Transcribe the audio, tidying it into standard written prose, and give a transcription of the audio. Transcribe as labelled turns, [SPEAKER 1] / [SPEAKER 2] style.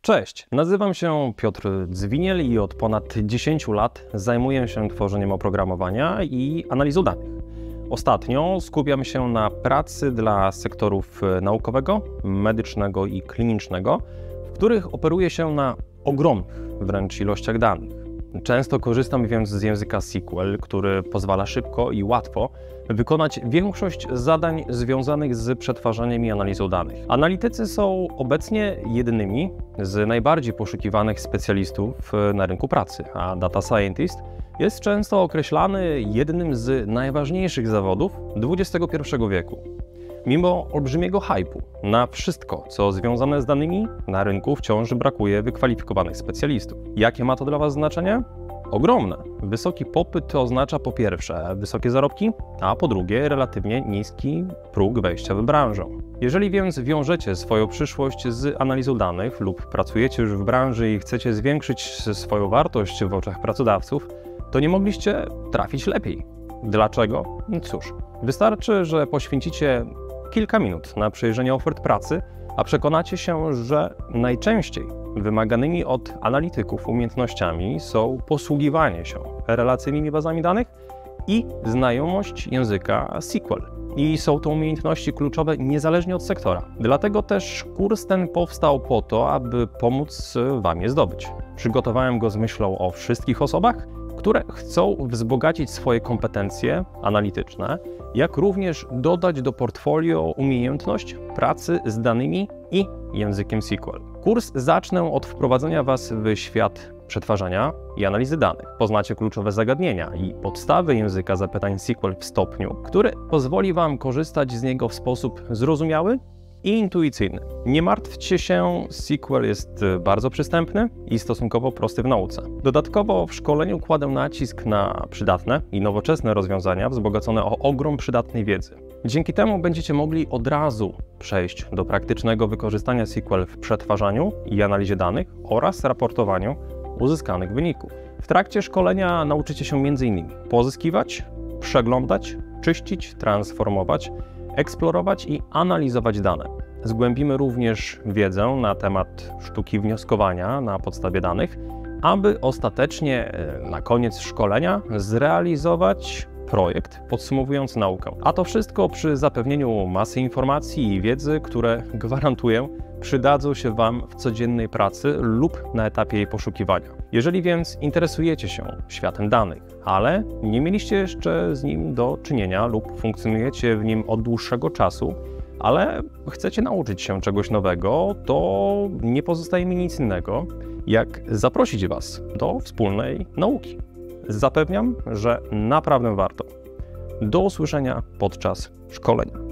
[SPEAKER 1] Cześć, nazywam się Piotr Dzwiniel i od ponad 10 lat zajmuję się tworzeniem oprogramowania i analizą danych. Ostatnio skupiam się na pracy dla sektorów naukowego, medycznego i klinicznego, w których operuje się na ogromnych wręcz ilościach danych. Często korzystam więc z języka SQL, który pozwala szybko i łatwo wykonać większość zadań związanych z przetwarzaniem i analizą danych. Analitycy są obecnie jednymi z najbardziej poszukiwanych specjalistów na rynku pracy, a data scientist jest często określany jednym z najważniejszych zawodów XXI wieku. Mimo olbrzymiego hype'u na wszystko, co związane z danymi, na rynku wciąż brakuje wykwalifikowanych specjalistów. Jakie ma to dla Was znaczenie? Ogromne. Wysoki popyt oznacza po pierwsze wysokie zarobki, a po drugie relatywnie niski próg wejścia w branżę. Jeżeli więc wiążecie swoją przyszłość z analizą danych lub pracujecie już w branży i chcecie zwiększyć swoją wartość w oczach pracodawców, to nie mogliście trafić lepiej. Dlaczego? Cóż, wystarczy, że poświęcicie kilka minut na przejrzenie ofert pracy, a przekonacie się, że najczęściej wymaganymi od analityków umiejętnościami są posługiwanie się relacyjnymi bazami danych i znajomość języka SQL. I są to umiejętności kluczowe niezależnie od sektora. Dlatego też kurs ten powstał po to, aby pomóc Wam je zdobyć. Przygotowałem go z myślą o wszystkich osobach, które chcą wzbogacić swoje kompetencje analityczne, jak również dodać do portfolio umiejętność pracy z danymi i językiem SQL. Kurs zacznę od wprowadzenia Was w świat przetwarzania i analizy danych. Poznacie kluczowe zagadnienia i podstawy języka zapytań SQL w stopniu, który pozwoli Wam korzystać z niego w sposób zrozumiały i intuicyjny. Nie martwcie się, SQL jest bardzo przystępny i stosunkowo prosty w nauce. Dodatkowo w szkoleniu kładę nacisk na przydatne i nowoczesne rozwiązania wzbogacone o ogrom przydatnej wiedzy. Dzięki temu będziecie mogli od razu przejść do praktycznego wykorzystania SQL w przetwarzaniu i analizie danych oraz raportowaniu uzyskanych wyników. W trakcie szkolenia nauczycie się m.in. pozyskiwać, przeglądać, czyścić, transformować, eksplorować i analizować dane. Zgłębimy również wiedzę na temat sztuki wnioskowania na podstawie danych, aby ostatecznie na koniec szkolenia zrealizować projekt podsumowujący naukę. A to wszystko przy zapewnieniu masy informacji i wiedzy, które gwarantuję przydadzą się Wam w codziennej pracy lub na etapie jej poszukiwania. Jeżeli więc interesujecie się światem danych, ale nie mieliście jeszcze z nim do czynienia lub funkcjonujecie w nim od dłuższego czasu, ale chcecie nauczyć się czegoś nowego, to nie pozostaje mi nic innego, jak zaprosić Was do wspólnej nauki. Zapewniam, że naprawdę warto. Do usłyszenia podczas szkolenia.